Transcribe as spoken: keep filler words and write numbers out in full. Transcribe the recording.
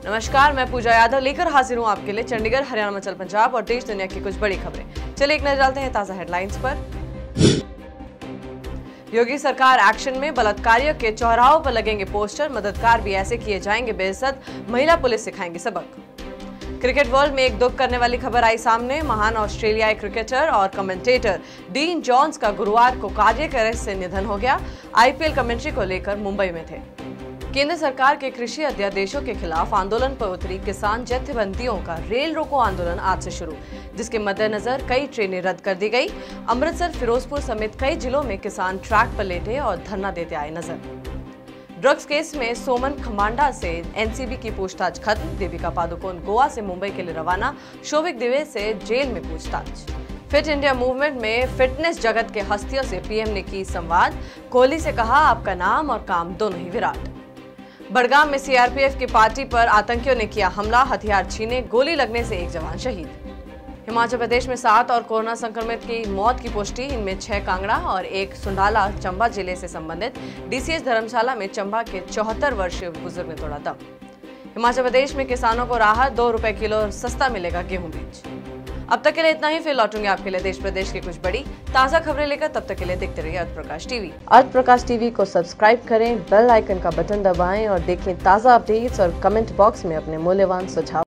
नमस्कार, मैं पूजा यादव लेकर हाजिर हूं आपके लिए चंडीगढ़, हरियाणा, हिमाचल, पंजाब और देश दुनिया की कुछ बड़ी खबरें। चलिए एक नजर डालते हैं ताजा हेडलाइंस पर। योगी सरकार एक्शन में, बलात्कारियों के चौराहों पर लगेंगे पोस्टर, मददगार भी ऐसे किए जाएंगे बेइज्जत, महिला पुलिस सिखाएंगे सबक। क्रिकेट वर्ल्ड में एक दुख करने वाली खबर आई सामने। महान ऑस्ट्रेलियाई क्रिकेटर और कमेंटेटर डीन जॉन्स का गुरुवार को कार्डियक अरेस्ट से निधन हो गया। आईपीएल कमेंट्री को लेकर मुंबई में थे। केंद्र सरकार के कृषि अध्यादेशों के खिलाफ आंदोलन पर उतरी किसान जत्थेबंदियों का रेल रोको आंदोलन आज से शुरू, जिसके मद्देनजर कई ट्रेनें रद्द कर दी गई। अमृतसर, फिरोजपुर समेत कई जिलों में किसान ट्रैक पर लेटे और धरना देते आए नजर। ड्रग्स केस में सोमन खमांडा से एनसीबी की पूछताछ खत्म। दीपिका पादुकोण गोवा से मुंबई के लिए रवाना, शोभिक दिवे से जेल में पूछताछ। फिट इंडिया मूवमेंट में फिटनेस जगत के हस्तियों से पीएम ने की संवाद। कोहली से कहा, आपका नाम और काम दोनों ही विराट। बड़गाम में सीआरपीएफ की पार्टी पर आतंकियों ने किया हमला, हथियार छीने, गोली लगने से एक जवान शहीद। हिमाचल प्रदेश में सात और कोरोना संक्रमित की मौत की पुष्टि, इनमें छह कांगड़ा और एक सुंडाला चंबा जिले से संबंधित। डीसीएच धर्मशाला में चंबा के चौहत्तर वर्षीय बुजुर्ग ने तोड़ा दम। हिमाचल प्रदेश में किसानों को राहत, दो रुपए किलो सस्ता मिलेगा गेहूं बीज। अब तक के लिए इतना ही, फिर लौटूंगे आपके लिए देश प्रदेश की कुछ बड़ी ताजा खबरें लेकर। तब तक के लिए देखते रहिए अर्थ प्रकाश टीवी। अर्थ प्रकाश टीवी को सब्सक्राइब करें, बेल आइकन का बटन दबाएं और देखें ताजा अपडेट्स और कमेंट बॉक्स में अपने मूल्यवान सुझाव।